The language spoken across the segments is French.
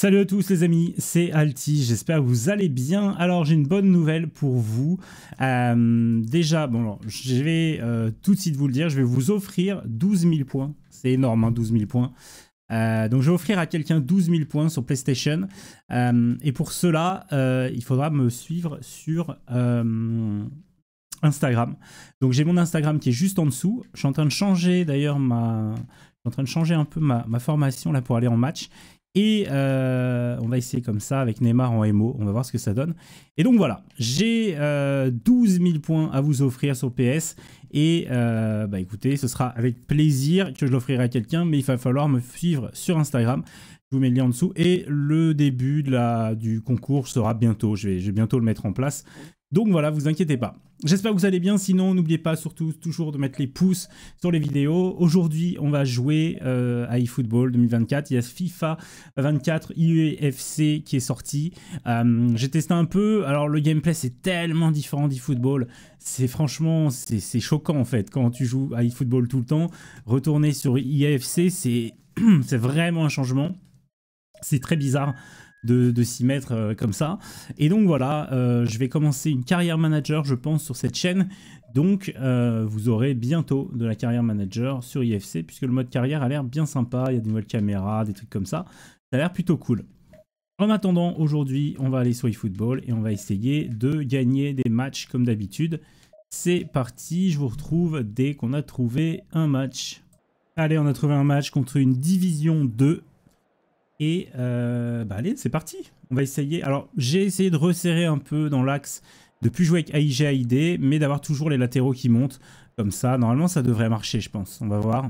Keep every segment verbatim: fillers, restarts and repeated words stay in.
Salut à tous les amis, c'est Alti, j'espère que vous allez bien. Alors j'ai une bonne nouvelle pour vous. Euh, déjà, bon, alors, je vais euh, tout de suite vous le dire, je vais vous offrir douze mille points. C'est énorme, hein, douze mille points. Euh, donc je vais offrir à quelqu'un douze mille points sur PlayStation. Euh, et pour cela, euh, il faudra me suivre sur euh, Instagram. Donc j'ai mon Instagram qui est juste en dessous. Je suis en train de changer d'ailleurs ma... Je suis en train de changer un peu ma, ma formation là pour aller en match. Et euh, on va essayer comme ça avec Neymar en M O, on va voir ce que ça donne. Et donc voilà, j'ai euh, douze mille points à vous offrir sur P S. Et euh, bah écoutez, ce sera avec plaisir que je l'offrirai à quelqu'un, mais il va falloir me suivre sur Instagram. Je vous mets le lien en dessous. Et le début de la, du concours sera bientôt, je vais, je vais bientôt le mettre en place. Donc voilà, vous inquiétez pas. J'espère que vous allez bien, sinon n'oubliez pas surtout toujours de mettre les pouces sur les vidéos. Aujourd'hui, on va jouer euh, à eFootball deux mille vingt-quatre. Il y a FIFA vingt-quatre U E F C qui est sorti. Euh, J'ai testé un peu. Alors le gameplay, c'est tellement différent d'eFootball. C'est franchement, c'est choquant en fait. Quand tu joues à eFootball tout le temps, retourner sur U E F C, c'est vraiment un changement. C'est très bizarre de, de s'y mettre euh, comme ça. Et donc voilà, euh, je vais commencer une carrière manager, je pense, sur cette chaîne. Donc euh, vous aurez bientôt de la carrière manager sur I F C, puisque le mode carrière a l'air bien sympa. Il y a des nouvelles caméras, des trucs comme ça. Ça a l'air plutôt cool. En attendant, aujourd'hui, on va aller sur eFootball et on va essayer de gagner des matchs comme d'habitude. C'est parti, je vous retrouve dès qu'on a trouvé un match. Allez, on a trouvé un match contre une Division deux. Et euh, bah allez, c'est parti. On va essayer. Alors, j'ai essayé de resserrer un peu dans l'axe, de plus jouer avec A I G, A I D, mais d'avoir toujours les latéraux qui montent. Comme ça, normalement, ça devrait marcher, je pense. On va voir.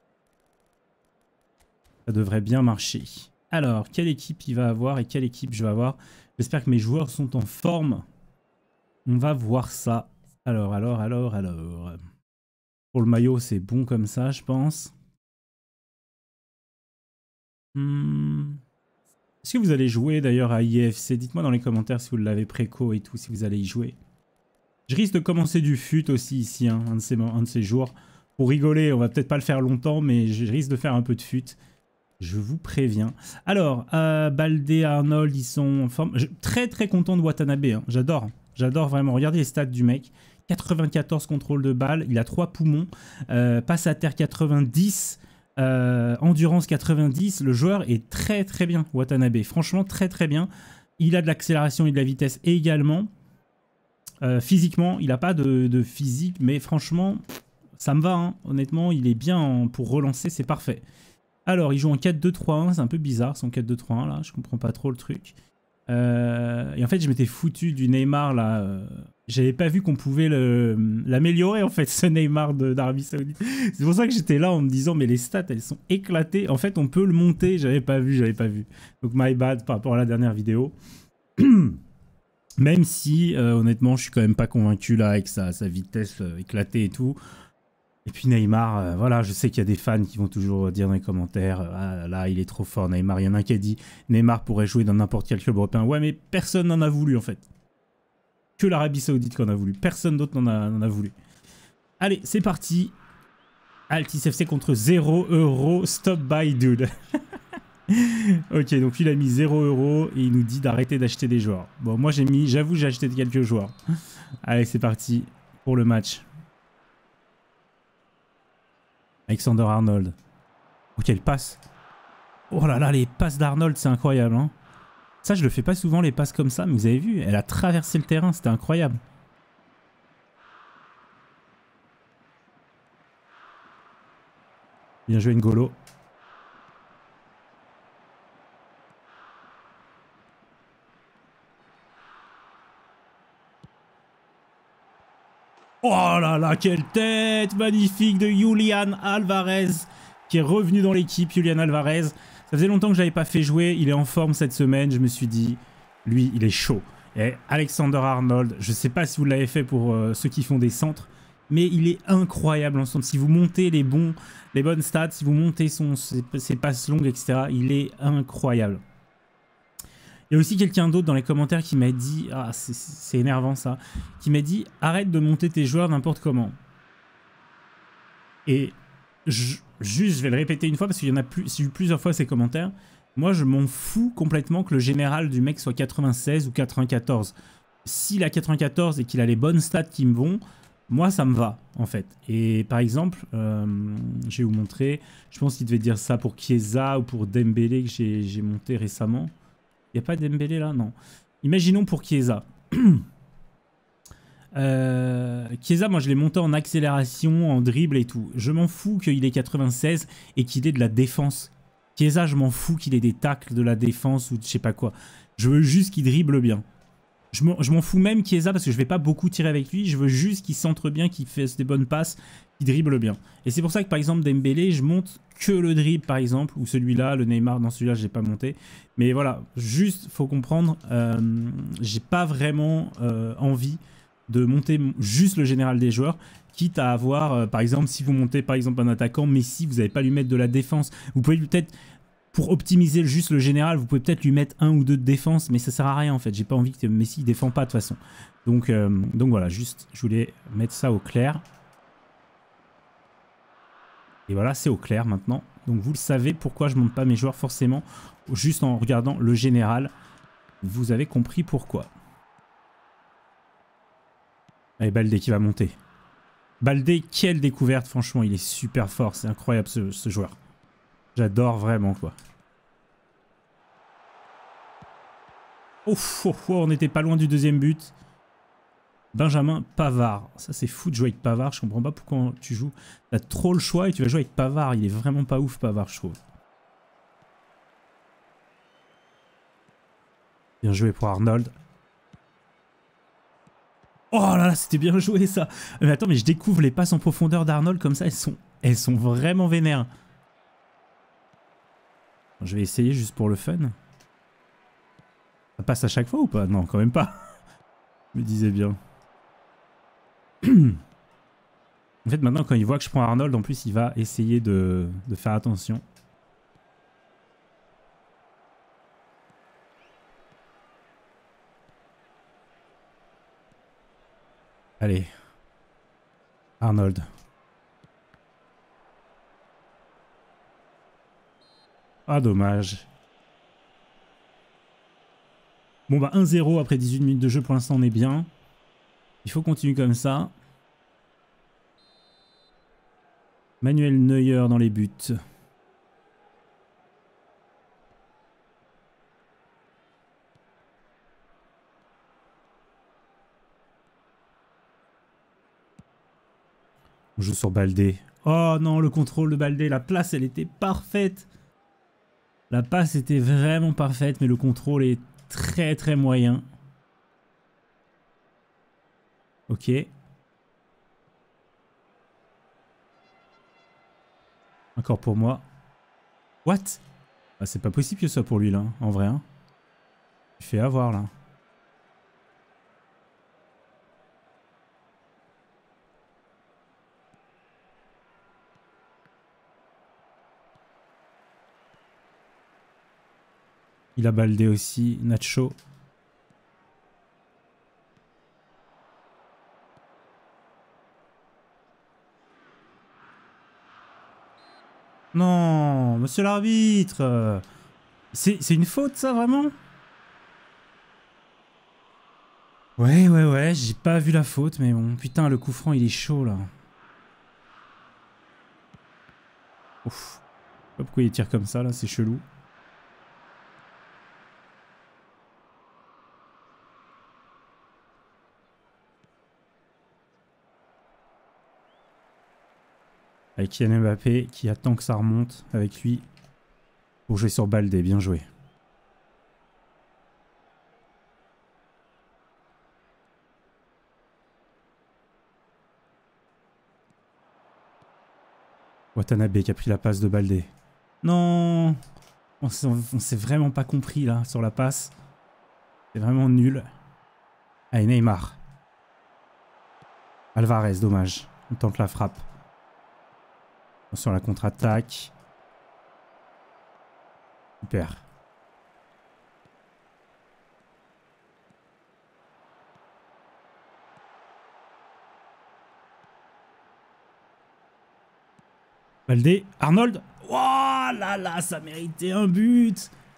Ça devrait bien marcher. Alors, quelle équipe il va avoir et quelle équipe je vais avoir? J'espère que mes joueurs sont en forme. On va voir ça. Alors, alors, alors, alors. Pour le maillot, c'est bon comme ça, je pense. Hmm. Est-ce que vous allez jouer d'ailleurs à I F C? Dites-moi dans les commentaires si vous l'avez préco et tout, si vous allez y jouer. Je risque de commencer du fut aussi ici, hein, un, de ces, un de ces jours. Pour rigoler, on va peut-être pas le faire longtemps, mais je risque de faire un peu de fut. Je vous préviens. Alors, euh, Baldé, Arnold, ils sont en forme. Je, très très content de Watanabe, hein. J'adore. J'adore vraiment. Regardez les stats du mec. quatre-vingt-quatorze contrôles de balle, il a trois poumons. Euh, passe à terre quatre-vingt-dix. Euh, endurance quatre-vingt-dix, le joueur est très très bien, Watanabe, franchement très très bien. Il a de l'accélération et de la vitesse également. Euh, physiquement, il n'a pas de, de physique, mais franchement, ça me va, hein. Honnêtement, il est bien en, pour relancer, c'est parfait. Alors, il joue en quatre deux trois un, c'est un peu bizarre son quatre deux trois un là, je comprends pas trop le truc. Euh, et en fait, je m'étais foutu du Neymar là. Euh, J'avais pas vu qu'on pouvait l'améliorer en fait, ce Neymar d'Arabie Saoudite. C'est pour ça que j'étais là en me disant, mais les stats elles sont éclatées. En fait, on peut le monter. J'avais pas vu, j'avais pas vu. Donc, my bad par rapport à la dernière vidéo. Même si, euh, honnêtement, je suis quand même pas convaincu là avec sa, sa vitesse euh, éclatée et tout. Et puis Neymar, euh, voilà, je sais qu'il y a des fans qui vont toujours dire dans les commentaires euh, ah là, il est trop fort Neymar. Il y en a un qui a dit Neymar pourrait jouer dans n'importe quel club européen. Ouais, mais personne n'en a voulu en fait. Que l'Arabie Saoudite qu'en a voulu. Personne d'autre n'en a, a voulu. Allez, c'est parti. Altis F C contre zéro euro. Stop by dude. Ok, donc il a mis zéro euro et il nous dit d'arrêter d'acheter des joueurs. Bon, moi j'ai mis, j'avoue, j'ai acheté quelques joueurs. Allez, c'est parti pour le match. Alexander Arnold. Oh, quelle passe. Oh là là, les passes d'Arnold, c'est incroyable. Hein. Ça, je le fais pas souvent, les passes comme ça, mais vous avez vu, elle a traversé le terrain, c'était incroyable. Bien joué, N'Golo. Oh là là, quelle tête magnifique de Julian Alvarez, qui est revenu dans l'équipe, Julian Alvarez. Ça faisait longtemps que je l'avais pas fait jouer, il est en forme cette semaine, je me suis dit, lui, il est chaud. Et Alexander Arnold, je sais pas si vous l'avez fait pour euh, ceux qui font des centres, mais il est incroyable en centre. Si vous montez les, bons, les bonnes stats, si vous montez son, ses, ses passes longues, et cetera, il est incroyable. Il y a aussi quelqu'un d'autre dans les commentaires qui m'a dit, ah c'est énervant ça, qui m'a dit arrête de monter tes joueurs n'importe comment. Et je, juste, je vais le répéter une fois parce qu'il y en a plus, j'ai eu plusieurs fois ces commentaires. Moi, je m'en fous complètement que le général du mec soit quatre-vingt-seize ou quatre-vingt-quatorze. S'il a quatre-vingt-quatorze et qu'il a les bonnes stats qui me vont, moi, ça me va, en fait. Et par exemple, euh, je vais vous montrer, je pense qu'il devait dire ça pour Chiesa ou pour Dembélé que j'ai monté récemment. Il n'y a pas Dembélé là? Non. Imaginons pour Chiesa. Euh, Chiesa, moi je l'ai monté en accélération, en dribble et tout. Je m'en fous qu'il ait quatre-vingt-seize et qu'il ait de la défense. Chiesa, je m'en fous qu'il ait des tacles, de la défense ou je sais pas quoi. Je veux juste qu'il dribble bien. Je m'en fous même Chiesa parce que je vais pas beaucoup tirer avec lui. Je veux juste qu'il centre bien, qu'il fasse des bonnes passes, qu'il dribble bien. Et c'est pour ça que par exemple Dembélé, je monte que le dribble par exemple. Ou celui-là, le Neymar, dans celui-là, j'ai pas monté. Mais voilà, juste, faut comprendre, euh, j'ai pas vraiment euh, envie de monter juste le général des joueurs, quitte à avoir, euh, par exemple, si vous montez par exemple un attaquant, Messi, vous n'allez pas lui mettre de la défense. Vous pouvez peut-être, pour optimiser juste le général, vous pouvez peut-être lui mettre un ou deux de défense, mais ça sert à rien en fait. J'ai pas envie que Messi ne défend pas de toute façon. Donc, euh, donc voilà, juste, je voulais mettre ça au clair. Et voilà, c'est au clair maintenant. Donc vous le savez pourquoi je monte pas mes joueurs forcément, juste en regardant le général. Vous avez compris pourquoi. Allez, Baldé qui va monter. Baldé, quelle découverte, franchement, il est super fort. C'est incroyable ce, ce joueur. J'adore vraiment, quoi. Ouf, oh, oh, on n'était pas loin du deuxième but. Benjamin Pavard. Ça, c'est fou de jouer avec Pavard. Je comprends pas pourquoi tu joues. T'as trop le choix et tu vas jouer avec Pavard. Il est vraiment pas ouf, Pavard, je trouve. Bien joué pour Arnold. Oh là là, c'était bien joué ça. Mais attends, mais je découvre les passes en profondeur d'Arnold comme ça, elles sont, elles sont vraiment vénères. Je vais essayer juste pour le fun. Ça passe à chaque fois ou pas? Non, quand même pas. Je me disais bien. En fait, maintenant, quand il voit que je prends Arnold, en plus, il va essayer de, de faire attention. Allez. Arnold. Ah, dommage. Bon, bah, un zéro après dix-huit minutes de jeu. Pour l'instant, on est bien. Il faut continuer comme ça. Manuel Neuer dans les buts. On joue sur Baldé. Oh non, le contrôle de Baldé. La place, elle était parfaite. La passe était vraiment parfaite, mais le contrôle est très très moyen. Ok. Encore pour moi. What? Ah, c'est pas possible que ce soit pour lui là, en vrai. Hein. Il fait avoir là. Il a Baldé aussi, Nacho. Non, monsieur l'arbitre. C'est une faute ça, vraiment? Ouais, ouais, ouais, j'ai pas vu la faute, mais bon, putain, le coup franc, il est chaud, là. Ouf. Je sais pas pourquoi il tire comme ça, là, c'est chelou. Avec Kylian Mbappé, qui attend que ça remonte avec lui. Pour jouer sur Baldé, bien joué. Watanabe qui a pris la passe de Baldé. Non, on s'est vraiment pas compris là sur la passe. C'est vraiment nul. Allez, Neymar. Alvarez, dommage. On tente la frappe. Attention à la contre-attaque. Super. Baldé, Arnold. Oh là là, ça méritait un but.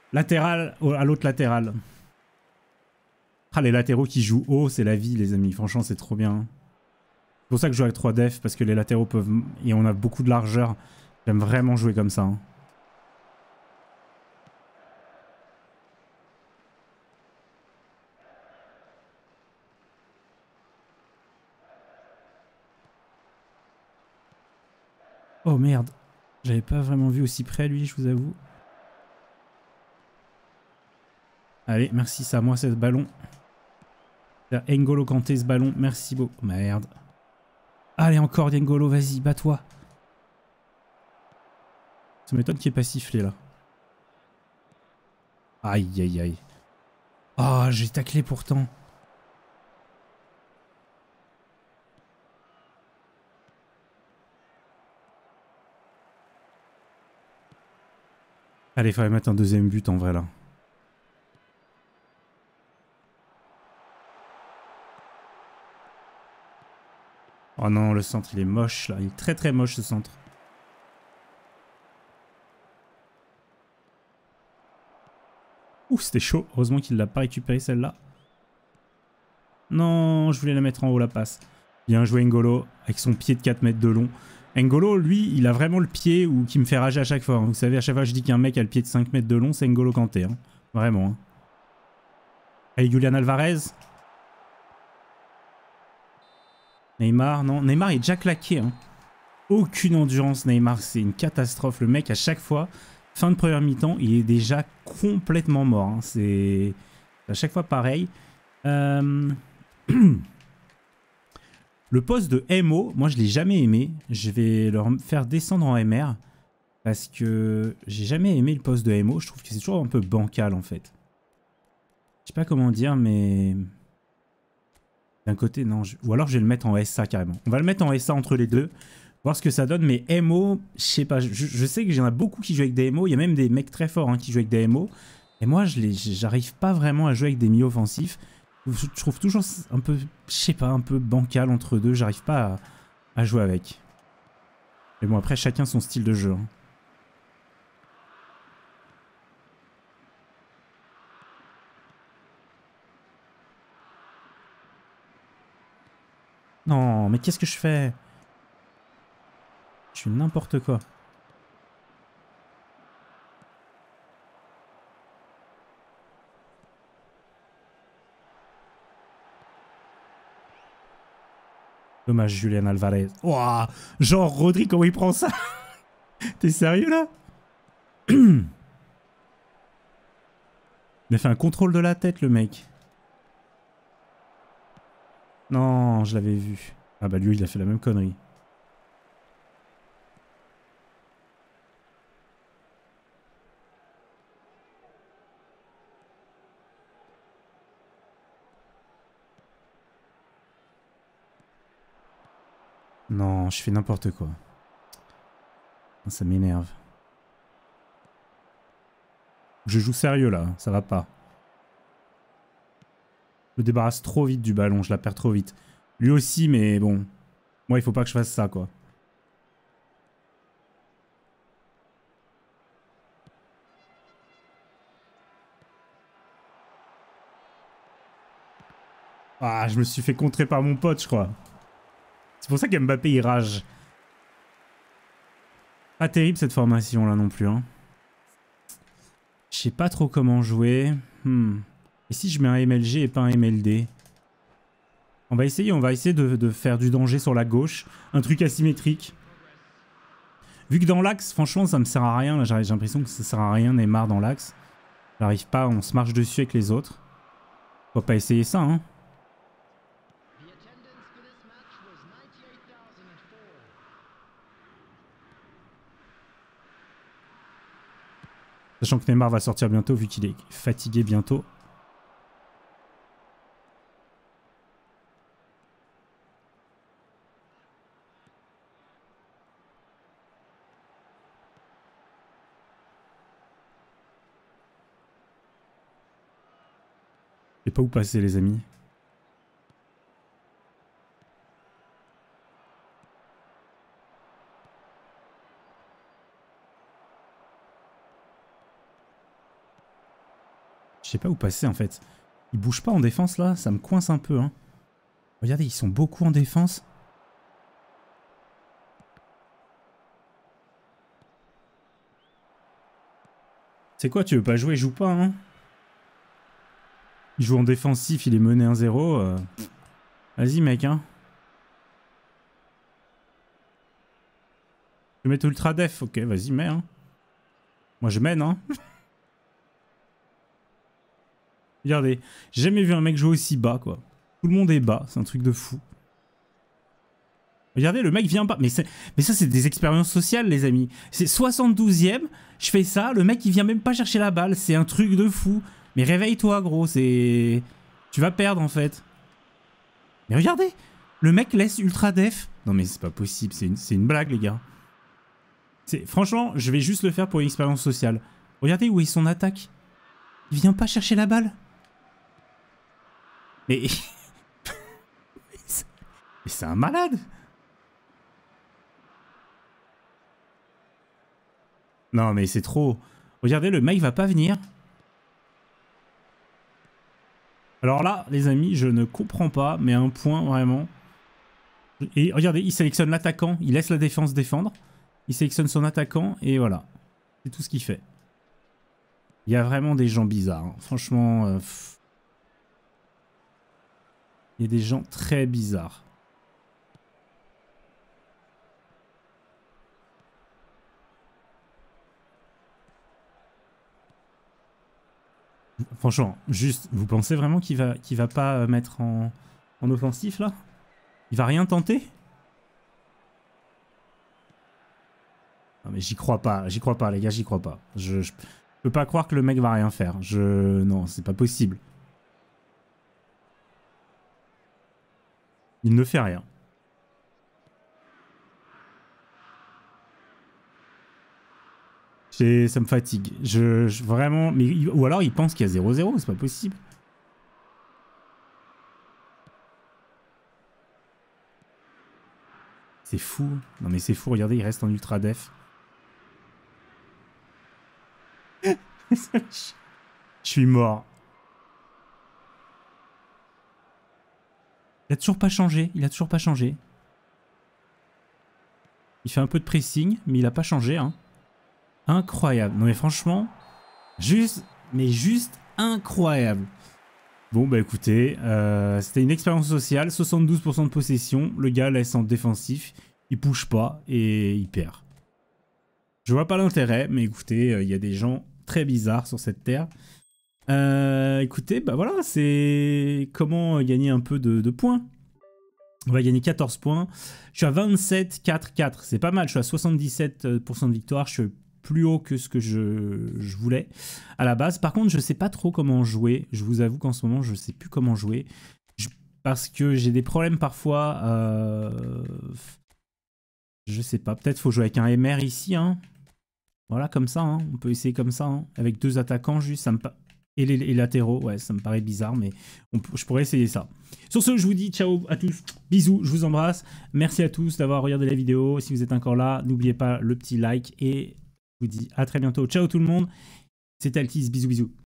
Latéral à l'autre latéral. Ah, les latéraux qui jouent haut, c'est la vie, les amis. Franchement, c'est trop bien. C'est pour ça que je joue avec trois def, parce que les latéraux peuvent... Et on a beaucoup de largeur. J'aime vraiment jouer comme ça. Hein. Oh merde. J'avais pas vraiment vu aussi près, lui, je vous avoue. Allez, merci, c'est à moi, ce ballon. N'Golo Kanté, ce ballon. Merci beaucoup. Merde. Allez, encore N'Golo, vas-y, bats-toi. Ça m'étonne qu'il ait pas sifflé, là. Aïe, aïe, aïe. Oh, j'ai taclé pourtant. Allez, il fallait mettre un deuxième but en vrai là. Oh non, le centre il est moche là. Il est très très moche ce centre. Ouh, c'était chaud. Heureusement qu'il l'a pas récupéré celle-là. Non, je voulais la mettre en haut la passe. Bien joué N'Golo avec son pied de quatre mètres de long. N'Golo, lui, il a vraiment le pied où, qui me fait rager à chaque fois. Vous savez, à chaque fois que je dis qu'un mec a le pied de cinq mètres de long, c'est N'Golo Kanté. Hein. Vraiment. Hein. Allez, Julian Alvarez. Neymar, non. Neymar est déjà claqué. Hein. Aucune endurance, Neymar. C'est une catastrophe. Le mec, à chaque fois, fin de première mi-temps, il est déjà complètement mort. Hein. C'est à chaque fois pareil. Euh... Le poste de M O, moi je l'ai jamais aimé. Je vais leur faire descendre en M R. Parce que j'ai jamais aimé le poste de M O. Je trouve que c'est toujours un peu bancal en fait. Je sais pas comment dire, mais... D'un côté, non. Je... Ou alors je vais le mettre en S A carrément. On va le mettre en S A entre les deux. Voir ce que ça donne. Mais M O, je sais pas. Je, je sais qu'il y en a beaucoup qui jouent avec des M O. Il y a même des mecs très forts hein, qui jouent avec des M O. Et moi, je j'arrive pas vraiment à jouer avec des milieux offensifs. Je trouve toujours un peu, je sais pas, un peu bancal entre deux. J'arrive pas à, à jouer avec. Mais bon, après, chacun son style de jeu. Hein. Non, mais qu'est-ce que je fais? Je suis n'importe quoi. Dommage, Julian Alvarez. Ouah, genre, Rodri, comment il prend ça? T'es sérieux, là? Il a fait un contrôle de la tête, le mec. Non, je l'avais vu. Ah bah lui, il a fait la même connerie. Non, je fais n'importe quoi. Ça m'énerve. Je joue sérieux, là. Ça va pas. Je me débarrasse trop vite du ballon. Je la perds trop vite. Lui aussi, mais bon. Moi, il faut pas que je fasse ça, quoi. Ah, je me suis fait contrer par mon pote, je crois. C'est pour ça qu'Mbappé, il rage. Pas terrible, cette formation-là, non plus. Hein. Je sais pas trop comment jouer. Hmm. Et si je mets un M L G et pas un M L D? On va essayer, on va essayer de, de faire du danger sur la gauche. Un truc asymétrique. Vu que dans l'axe, franchement, ça me sert à rien. J'ai l'impression que ça sert à rien, Neymar dans l'axe. J'arrive pas, on se marche dessus avec les autres. On va pas essayer ça, hein. Sachant que Neymar va sortir bientôt, vu qu'il est fatigué bientôt. Je sais pas où passer, les amis. Je sais pas où passer en fait. Ils bougent pas en défense là, ça me coince un peu. Hein. Regardez, ils sont beaucoup en défense. C'est quoi, tu veux pas jouer, joue pas, hein. Il joue en défensif, il est mené un zéro. Euh... Vas-y, mec, hein. Je vais mettre ultra def, ok, vas-y, mets, hein. Moi, je mène, hein. Regardez, j'ai jamais vu un mec jouer aussi bas, quoi. Tout le monde est bas, c'est un truc de fou. Regardez, le mec vient pas. Mais, mais ça, c'est des expériences sociales, les amis. C'est soixante-douzième, je fais ça, le mec, il vient même pas chercher la balle. C'est un truc de fou. Mais réveille-toi, gros, c'est... Tu vas perdre, en fait. Mais regardez, le mec laisse ultra def. Non, mais c'est pas possible, c'est une, une blague, les gars. Franchement, je vais juste le faire pour une expérience sociale. Regardez où est son attaque. Il vient pas chercher la balle. Mais... Mais c'est un malade. Non, mais c'est trop. Regardez, le mec va pas venir. Alors là, les amis, je ne comprends pas, mais un point, vraiment. Et regardez, il sélectionne l'attaquant, il laisse la défense défendre. Il sélectionne son attaquant, et voilà. C'est tout ce qu'il fait. Il y a vraiment des gens bizarres. Hein. Franchement, euh, il y a des gens très bizarres. Franchement, juste, vous pensez vraiment qu'il va, qu'il va pas mettre en, en offensif, là? Il va rien tenter? Non mais j'y crois pas, j'y crois pas, les gars, j'y crois pas. Je, je peux pas croire que le mec va rien faire. Je... Non, c'est pas possible. Il ne fait rien. Ça me fatigue. Je, je vraiment... Mais, ou alors il pense qu'il y a zéro zéro, c'est pas possible. C'est fou. Non mais c'est fou, regardez, il reste en ultra def. Je suis mort. Il a toujours pas changé, il a toujours pas changé. Il fait un peu de pressing, mais il a pas changé, hein. Incroyable. Non mais franchement, juste, mais juste incroyable. Bon bah écoutez, euh, c'était une expérience sociale, soixante-douze pour cent de possession, le gars laisse en défensif, il bouge pas et il perd. Je vois pas l'intérêt, mais écoutez, il euh, y a des gens très bizarres sur cette terre. Euh, écoutez, bah voilà, c'est comment gagner un peu de, de points. On va gagner quatorze points. Je suis à vingt-sept, quatre, quatre. C'est pas mal, je suis à soixante-dix-sept pour cent de victoire. Je suis plus haut que ce que je, je voulais à la base. Par contre, je sais pas trop comment jouer. Je vous avoue qu'en ce moment, je sais plus comment jouer. Je, parce que j'ai des problèmes parfois. Euh, je sais pas, peut-être faut jouer avec un M R ici. Hein. Voilà, comme ça. Hein. On peut essayer comme ça. Hein. Avec deux attaquants juste. Ça me et les, les latéraux, ouais, ça me paraît bizarre, mais on, je pourrais essayer ça. Sur ce, je vous dis ciao à tous, bisous, je vous embrasse. Merci à tous d'avoir regardé la vidéo. Si vous êtes encore là, n'oubliez pas le petit like et je vous dis à très bientôt. Ciao tout le monde, c'était Altis, bisous bisous.